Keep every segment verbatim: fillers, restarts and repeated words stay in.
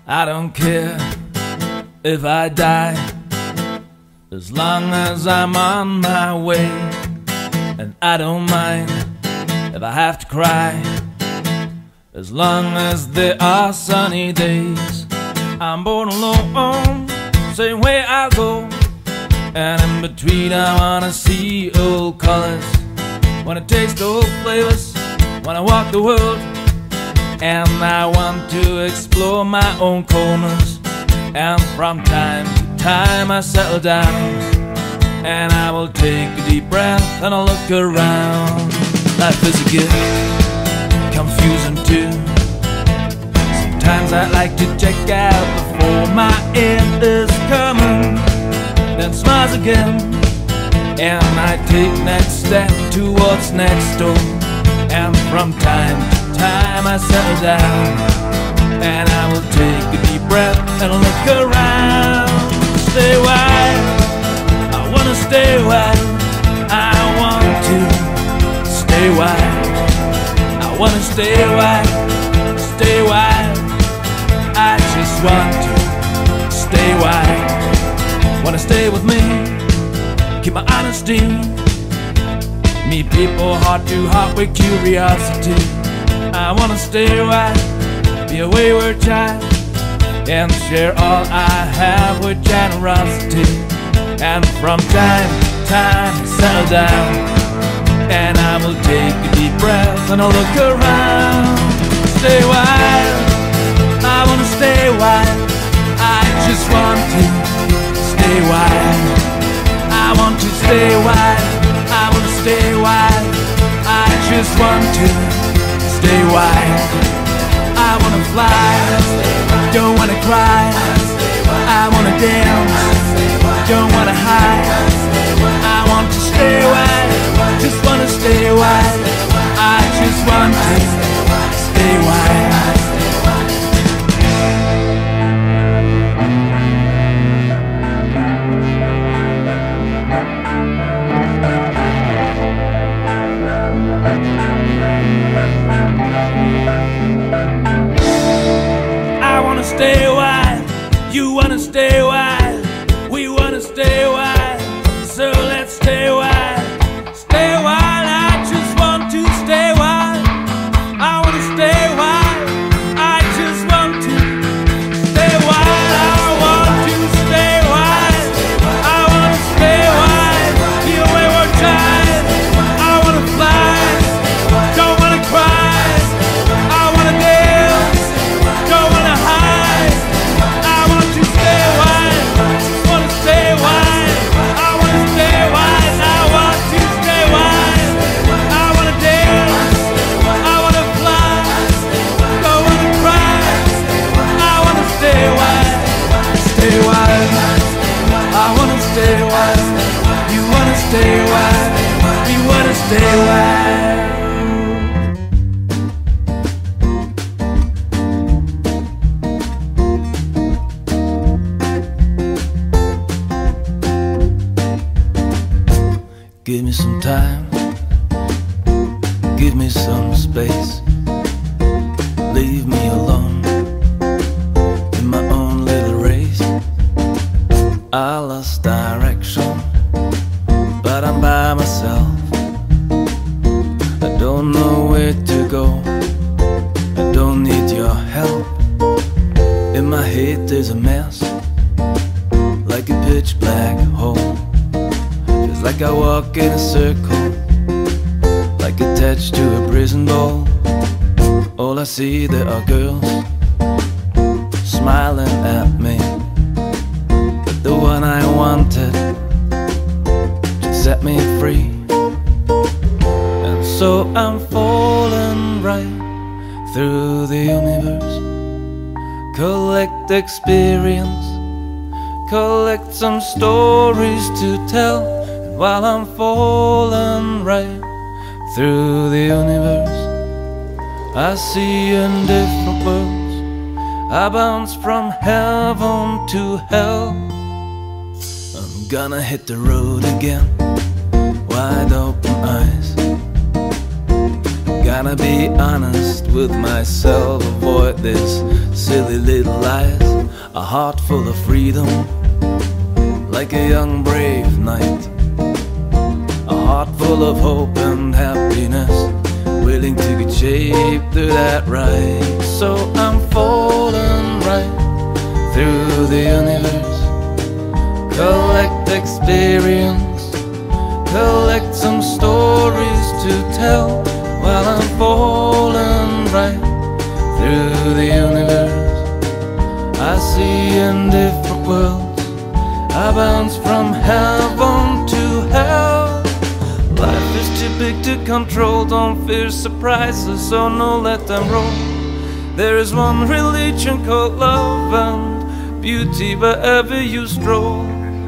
I don't care if I die, as long as I'm on my way. And I don't mind if I have to cry, as long as there are sunny days. I'm born alone, same way I'll go, and in between I wanna see old colors, wanna taste old flavors, wanna walk the world. And I want to explore my own corners. And from time to time I settle down, and I will take a deep breath and I'll look around. Life is a gift, confusing too. Sometimes I like to check out before my end is coming, then smiles again, and I take next step towards next door. And from time to time I settle down, and I will take a deep breath and look around. Stay wide, I wanna stay wide, I want to stay wide, I wanna stay wide, stay wide, I just want to stay wide. Wanna stay with me, keep my honesty, meet people heart to heart with curiosity. I wanna stay wide, be a wayward child, and share all I have with generosity. And from time to time I settle down, and I will take a deep breath and I'll look around. Stay wide, I wanna stay wide, I just want to stay wide. I want to stay wide, I wanna stay wide, I just want to stay wide. I wanna fly, don't wanna cry, I wanna dance, don't wanna hide. I want to stay wide, just wanna stay wide, I just want to stay wide. I wanna stay wide, you wanna stay wide, we wanna stay wide, so let's stay wide. Stay wide, I just want to stay wide, I wanna stay wide, I just want to stay wide. I want to stay wide, I wanna stay wide, be a wayward child, I wanna fly, don't wanna cry, I wanna dance, don't wanna hide. I want to stay wide, just wanna stay wide, I wanna stay wide, I want to stay wide, I wanna dance, I wanna fly, don't wanna cry, I wanna stay wide, stay wide, I wanna stay wide, you wanna stay wide, we wanna stay wide. Give me some time, give me some space, leave me alone in my own little race. I lost direction, but I'm by myself. I don't know where to go, I don't need your help. In my head there's a mess, like a pitch black hole. Feels like I walk in a circle, like attached to a prison ball. All I see there are girls smiling at me, but the one I wanted should set me free. And so I'm falling right through the universe, collect experience, collect some stories to tell. And while I'm falling right through the universe, I see in different worlds, I bounce from heaven to hell. I'm gonna hit the road again, wide open eyes. Gonna be honest with myself, avoid this silly little lies. A heart full of freedom, like a young brave knight. A heart full of hope and happiness, willing to get shaped through that ride. So I'm falling right through the universe, collect experience, collect some stories to tell, while I'm falling right through the universe. I see in different worlds, I bounce from heaven to hell. Life is too big to control, don't fear surprises, so no, let them roll. There is one religion called love and beauty wherever you stroll.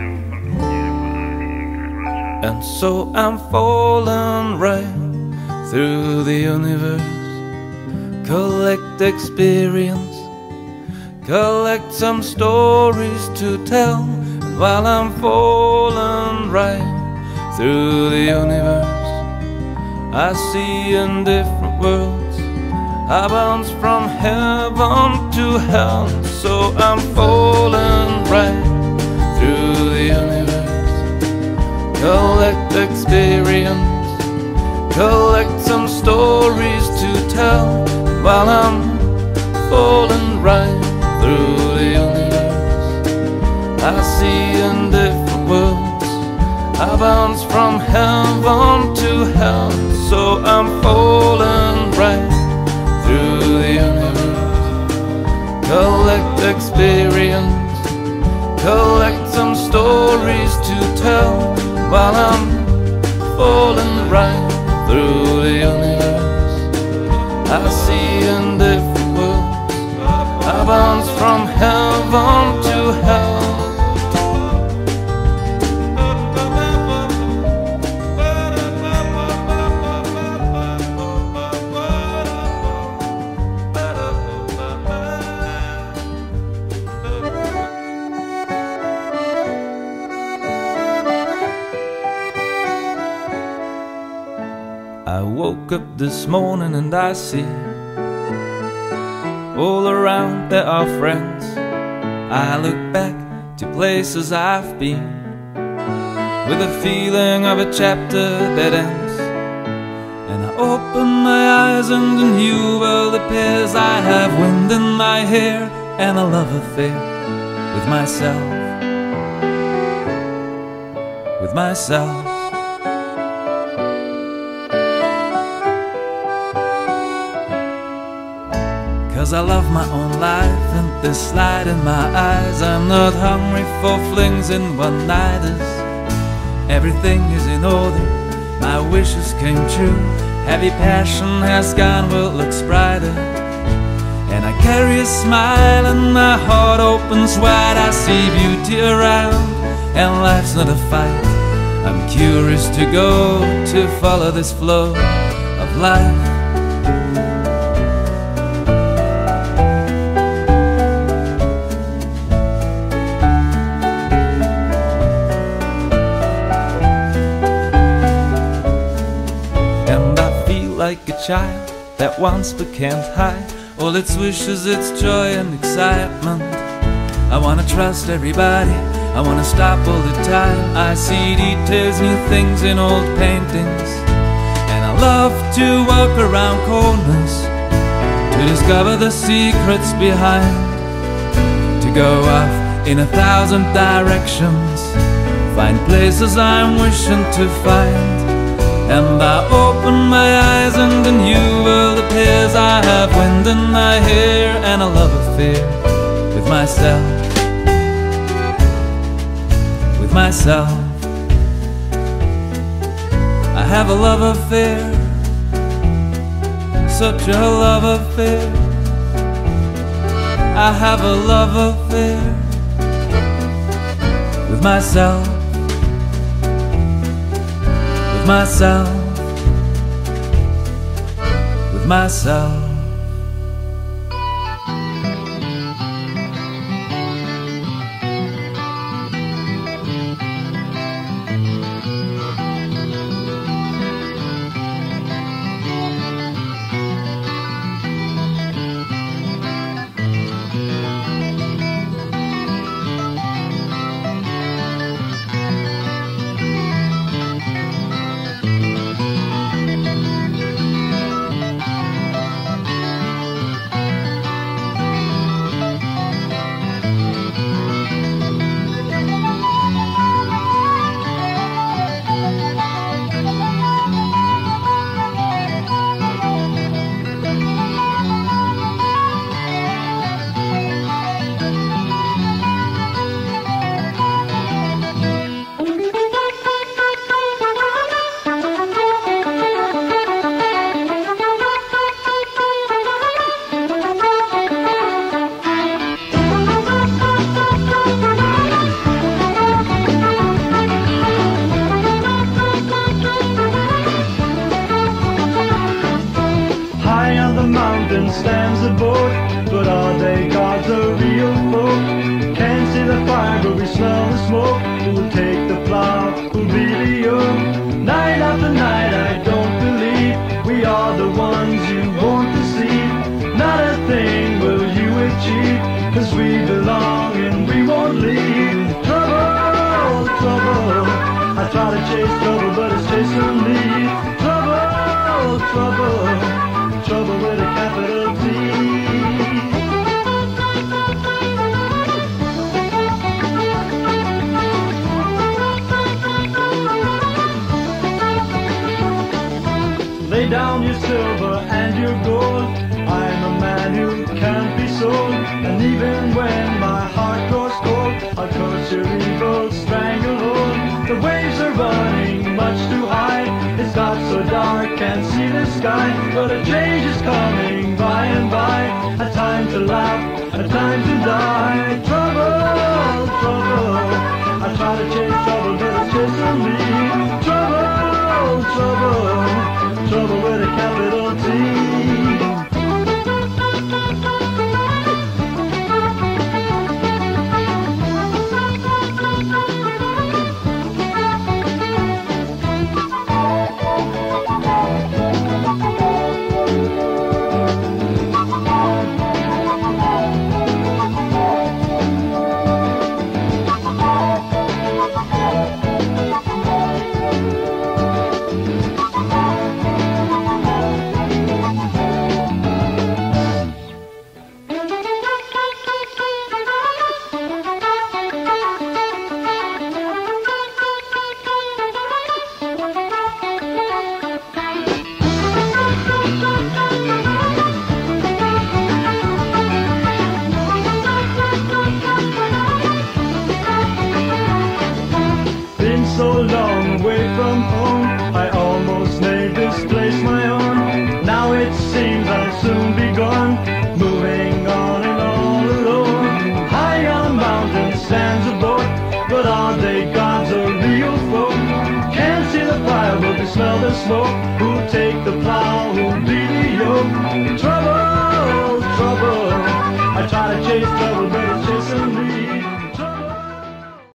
And so I'm falling right through the universe, collect experience, collect some stories to tell. And while I'm falling right through the universe, I see in different worlds, I bounce from heaven to hell. So I'm falling right through the universe, collect experience, collect some stories to tell. While I'm falling right through the universe, I see in different worlds, I bounce from heaven to hell. So I'm falling right through the universe, collect experience, collect some stories to tell. While I'm falling right through the universe, I see in different worlds, I bounce from heaven to hell. I woke up this morning and I see all around there are friends. I look back to places I've been with a feeling of a chapter that ends. And I open my eyes and a new world appears. I have wind in my hair and a love affair with myself, with myself. Cause I love my own life and this light in my eyes. I'm not hungry for flings in one-nighters. Everything is in order, my wishes came true. Heavy passion has gone, world looks brighter. And I carry a smile and my heart opens wide. I see beauty around and life's not a fight. I'm curious to go, to follow this flow of life. Like a child that once but can't hide all its wishes, its joy and excitement. I wanna trust everybody, I wanna stop all the time. I see details, new things in old paintings. And I love to walk around corners to discover the secrets behind. To go off in a thousand directions, find places I'm wishing to find. And I open my eyes and a new world appears. I have wind in my hair and a love affair with myself, with myself. I have a love affair, such a love affair. I have a love affair with myself, myself, with myself. mountain stands a boat, but are they gods or real folk? Can't see the fire, but we smell the smoke. Who'll take the plow? Who'll be the yoke? Night after night, I don't believe we are the ones you won't deceive. Not a thing will you achieve, 'cause we belong and we won't leave. Trouble, trouble, I try to chase trouble, but it's chasing me. Trouble, trouble, trouble with a capital T. Lay down your silver and your gold, I'm a man who can't be sold. And even when my heart grows cold, I'll curse your evil stranglehold. The waves are running much too high, it's got so dark, can't see the sky. But a change is coming by and by, a time to laugh, a time to die. Trouble, trouble, I try to chase trouble, but it's chasing me. Trouble, trouble, trouble with a capital T. So long away from home, I almost made this place my own. Now it seems I'll soon be gone, moving on and all alone. High on a mountain stands a boat, but are they gods or real folk? Can't see the fire, but we smell the smoke. Who'll take the plow, who'll be the yoke? Trouble, trouble, I try to chase trouble,